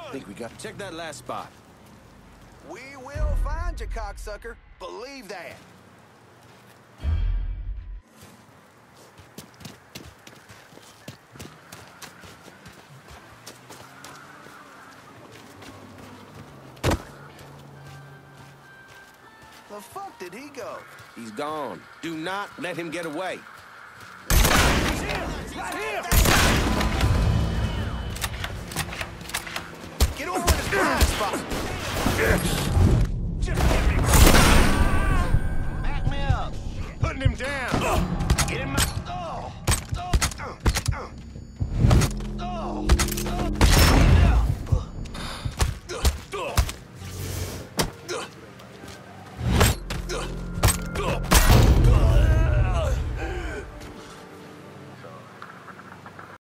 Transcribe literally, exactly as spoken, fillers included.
I think we got... Check that last spot. We will find you, cocksucker. Believe that. The fuck did he go? He's gone. Do not let him get away. He's here! Right here! Get over in his blind spot!